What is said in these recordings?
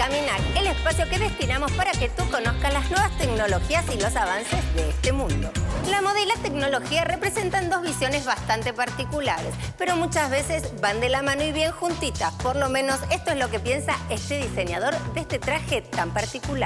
Caminar, el espacio que destinamos para que tú conozcas las nuevas tecnologías y los avances de este mundo. La moda y la tecnología representan dos visiones bastante particulares, pero muchas veces van de la mano y bien juntitas. Por lo menos esto es lo que piensa este diseñador de este traje tan particular.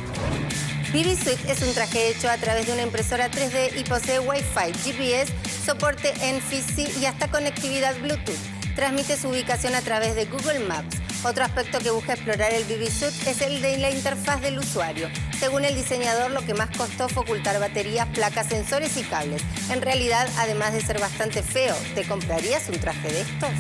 BB-Suit es un traje hecho a través de una impresora 3D y posee Wi-Fi, GPS, soporte NFC y hasta conectividad Bluetooth. Transmite su ubicación a través de Google Maps. Otro aspecto que busca explorar el BB-Suit es el de la interfaz del usuario. Según el diseñador, lo que más costó fue ocultar baterías, placas, sensores y cables. En realidad, además de ser bastante feo, ¿te comprarías un traje de estos?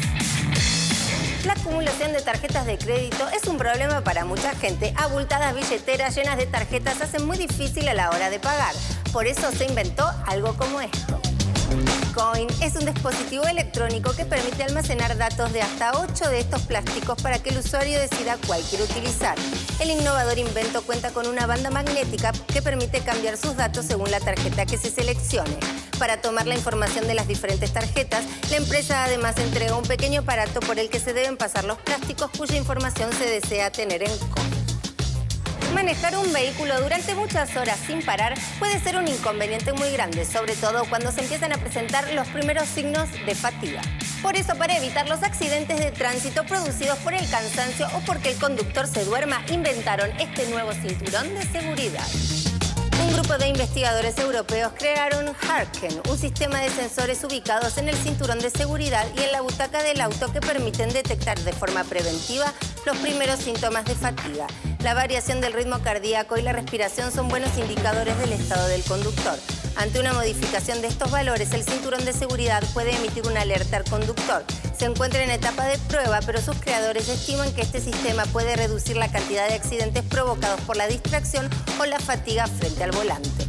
La acumulación de tarjetas de crédito es un problema para mucha gente. Abultadas billeteras llenas de tarjetas hacen muy difícil a la hora de pagar. Por eso se inventó algo como esto. Coin es un dispositivo electrónico que permite almacenar datos de hasta 8 de estos plásticos para que el usuario decida cuál quiere utilizar. El innovador invento cuenta con una banda magnética que permite cambiar sus datos según la tarjeta que se seleccione. Para tomar la información de las diferentes tarjetas, la empresa además entrega un pequeño aparato por el que se deben pasar los plásticos cuya información se desea tener en Coin. Manejar un vehículo durante muchas horas sin parar puede ser un inconveniente muy grande, sobre todo cuando se empiezan a presentar los primeros signos de fatiga. Por eso, para evitar los accidentes de tránsito producidos por el cansancio o porque el conductor se duerma, inventaron este nuevo cinturón de seguridad. Un grupo de investigadores europeos crearon Harken, un sistema de sensores ubicados en el cinturón de seguridad y en la butaca del auto que permiten detectar de forma preventiva los primeros síntomas de fatiga. La variación del ritmo cardíaco y la respiración son buenos indicadores del estado del conductor. Ante una modificación de estos valores, el cinturón de seguridad puede emitir una alerta al conductor. Se encuentra en etapa de prueba, pero sus creadores estiman que este sistema puede reducir la cantidad de accidentes provocados por la distracción o la fatiga frente al volante.